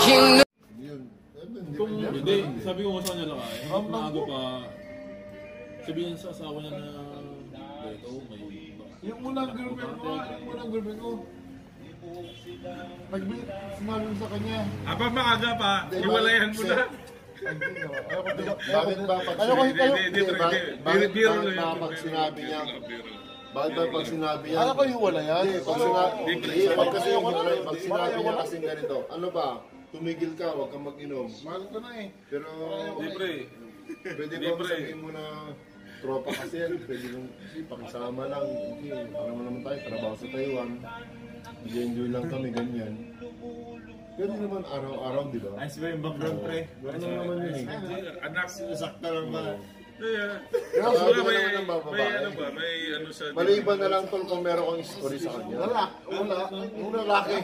Kung hindi, sabi ko nga sa kanya lang ay, maaga pa, sabihin sa asawa niya na ito, may... Yung unang girlfriend ko, sinabi mo sa kanya. Aba maaga pa, iwalayan mo na. Bakit ba pag sinabi niya? Bakit ba pag sinabi niya? Ano ko hiwalayan? Pag sinabi niya kasing ganito, ano ba? Tumigil ka, huwag kang mag-inom. Mahal ko na eh. Pero, pwede ba sabihin mo na tropa kasi yan, pwede nung pakisama lang. Alam mo naman tayo, trabaho sa Taiwan. Enjoy lang kami, ganyan. Pero naman araw-araw, di ba? Ayos ba yung background, pre? Ano naman yun eh? Anak, sakta lang ba? Pero sabi ko naman ng babae. May ano sa... Maliban na lang tol kung meron kang story sa kanya. Wala. Yung lalaki.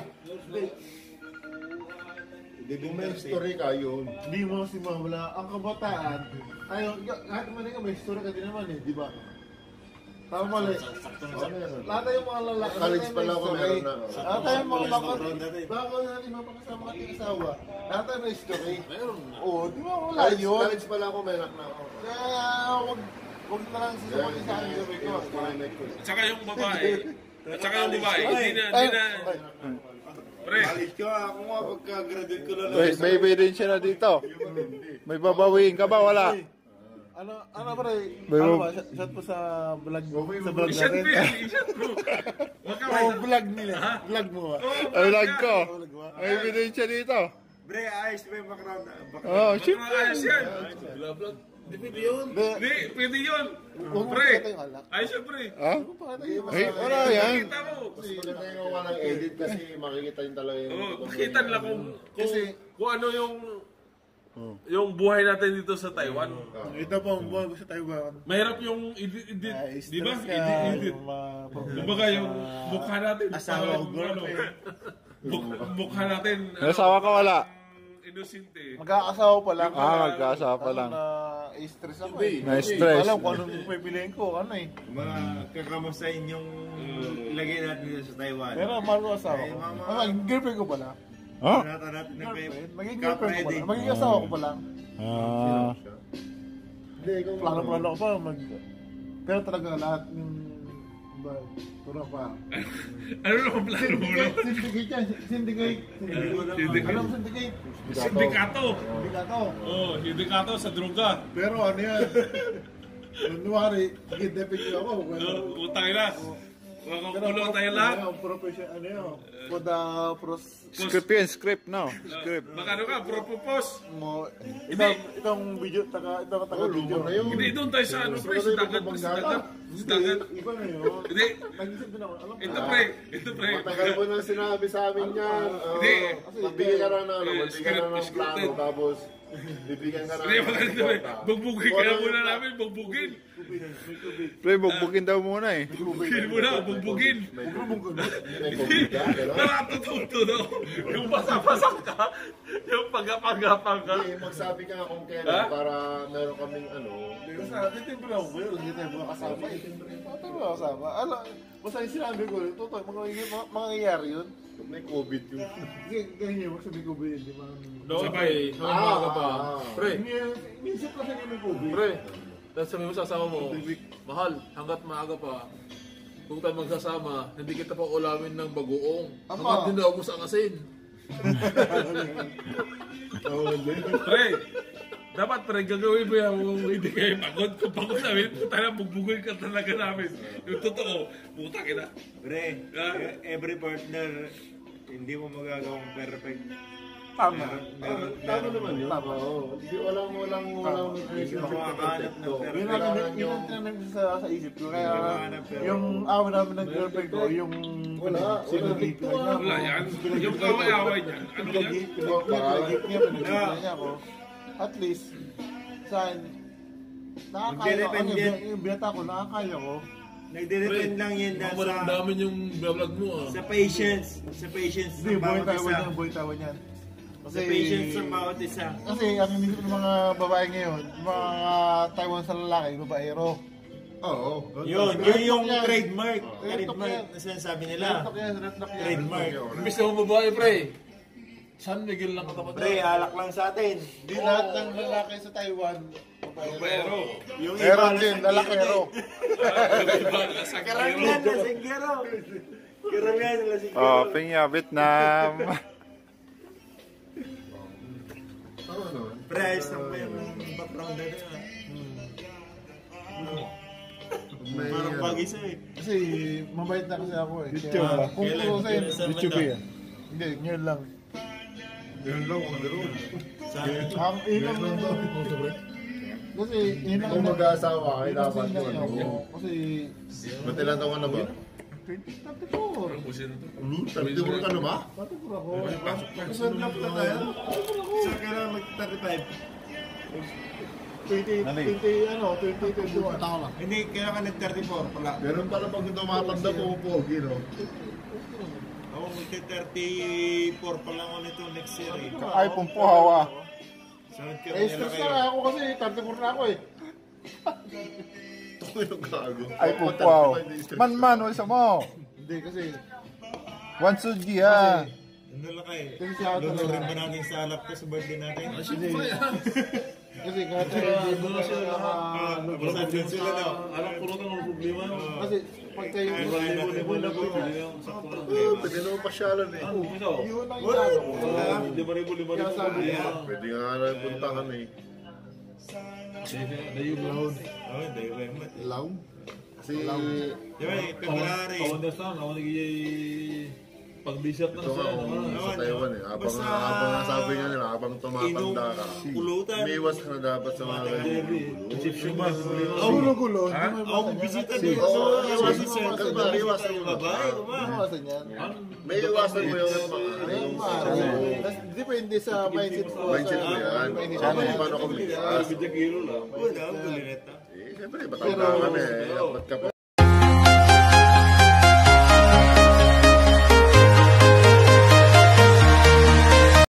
Kung may story ka, yun. Hindi mo si Mawala. Ang kabataan, kahit man nga may story ka din naman eh, di ba? Tama mali. Lahat tayong mga lalaki. College pala ako meron na. Lahat tayong mga bako natin mapakasama ka ng asawa. Lahat tayo may story. Meron na. Oo, di ba wala yun? College pala ako, meron na ako. Kaya huwag na lang sasama sa akin sabi ko. At saka yung babae, hindi na... Pre, College ka, ako nga pagka-graduate ko lang. May ebidensya na dito. May babawiin ka ba? Wala. Ano ba shot po sa vlog natin. i-shot mo. Vlog nila. Vlog mo ba? Vlog ko. May ebidensya dito. Bre, ayos ba yung background? Oo, siyempre. Ayos yan. Vlog. Hindi pwede yun. Hindi, pwede yun. Pre, ayos yan, pre. Ha? Ay, wala yan. Kita mo. Mas maganda yung walang edit kasi makikita yun talaga yung... Oo, makita nila kung ano yung buhay natin dito sa Taiwan. Ito po ang buhay ko sa Taiwan. Mahirap yung edit, di ba? Edit. Kumbaga yung mukha natin. Asawa ko, Mukha natin. Nasawa ka wala? Inosente. Magkakasawa pa lang. Magkakasawa pa lang. Na-stress ako eh. Na-stress. Alam ko anong pipiliin ko, ano eh. Mga kakamustahin yung ilagay natin dito sa Taiwan. Pero mahal ko asawa ko. Girlfriend ko pala. Ha? Maging girlfriend ko pala. Maging asawa ko pala. Plano ko pa. Pero talaga lahat yung... Turo pa. Ano naman plano mo? Syndicate yan. Syndicate. Alam mo syndicate? Sindikato. Oo, sindikato sa droga. pero ano yan? Kunwari, kidnapin ko ako. Utang na. Makakulo tayo lahat. Profession, ano yun? Script yan, script no. Script. Makano ka, propose. Itong video, taga-video. Hindi doon tayo sa ano, pre, sa dagat. Iba na yun. Hindi. Nag-isip din ako. Ito, pre. Matagal mo nang sinabi sa amin yan. Hindi. Magbigay ka na ng plano, tapos bibigyan ka na ng suporta. Bugbugin ka na muna namin, bugbugin. Pre, bugbugin daw muna eh. Bugbugin muna, bugbugin. Nakatututo daw. Yung basa-basa ka, yung pagapagapang ka. Hindi, magsabi ka nga kung kailan para meron kaming ano. Titimbre ako ba yun? Hindi tayo mga kasama. Tayo mga kasama. Basta yung sinabi ko, totoo, mangyayari yun. May COVID yun. Ganyan yung magsabi ko ba yun, di ba? Sabay, maaga pa. Pre, Minsan kasi yung may COVID. pre. Tapos sabi mo sa asawa mo, mahal, hanggat maaga pa, kung tayo magsasama, hindi kita pa ulamin ng bagoong. Hanggat din daw mo sa asin. Pre, dapat pre, gagawin mo yan kung hindi kayo pagod. Kung pagod namin, puta na, bugbugin ka talaga namin. Yung totoo, puta kita. Pre, every partner, hindi mo magagawang perfect. Tama. Tama naman yun. Hindi, walang relationship na perfecto. Yun ang tinanong sa isip ko. Kaya yung awa namin ng girlfriend ko, yung sinagip niya. Wala yan. Yung kaway-away niyan. Ano yan? Pinagip niya ako. At least, saan, nakakaya ko, yung binata ko, nakakaya ko. Nagde-depend lang yan Baka maramdamin yung vlog mo sa patience. Sa patience ng bawat isa. Boy Taiwan yan. Sa patience ng bawat isa. Kasi ang inisip ng mga babae ngayon, mga Taiwan sa lalaki, babaero. Oo. Yun yung trademark. Trademark na sinasabi nila. Trademark. Imbis na mo babae, pre. San Miguel lang katapat Pre, alak lang sa atin. Di lahat ng lalaki sa Taiwan. Pero, Yung Meron iba, din, lalakero. Karamihan na singgero. Karamihan na singgero. Oh, Pinya, Vietnam. Tama naman. Pre, ayos lang pa yung background na rin. May, Parang ano, bagay sa'yo eh. Kasi mabait na kasi ako eh. YouTube, Kaya, ah. kung tutusin, YouTube yan. hindi, ngayon lang. Ganun lang, kung ano. Ang inang kasi inang Kung mag-aasawa, ay dapat inang yun. ako. Kasi Ba't ilan taon ka na ba? 34. pusin na to. Tagtibur ka na ba? 34 ako. Saan lang na tayo? Saan ka na mag-35? 2021. Tao lang. Hindi, kaya ka nag-34 pala. Ganun pala pag tumatanda po po, no? Ako mag-34 pa lang ako nito next year eh. iPhone po, hawa. Sunod ka Eh, nila stress kayo. na ako kasi 34 na ako eh. Ito yung gago. iPhone po, hawa. Man, wala mo. Hindi kasi, One sugi, ha. Ano lang kayo? Kasi siya ako Lunurin talaga. ba natin sa alap ko sa birthday natin? kasi kahit hindi mo na sila Basta dyan sila daw. Alam ko rin ang problema. kasi pag kayo Libo na po. Pwede yung sakto lang. Pwede naman pasyalan eh. Ikaw? yun ang inaano ko. 5,000. Kaya sabi niya, Pwede nga na punta kami. Dayo Brown. Oo, dahil ba yung mat. Law? Kasi Di ba, February. Understand, ako nagiging pag-dessert na ito nga siya. kung sa Naman, Taiwan eh. Habang basta- habang sabi nga nila, habang Inom, tumatanda ka, pulutan. umiwas ka na dapat sa mga ganyan. Egyptian ba? Ako gulo, hindi mo Ako iwasan yan. bisita Oo, doon sa iwasan Iwasan mo. Center. Kalma, iwasan mo. Babae, Hindi mo ba? iwasan yan. May iwasan mo yung Ayun, maaari. Tas depende sa mindset mo. mindset mo yan. Kung paano ka umiwas. Bidya kilo lang. Oo, daw, gulineta. Eh, siyempre, batang kami eh. Dapat ka pa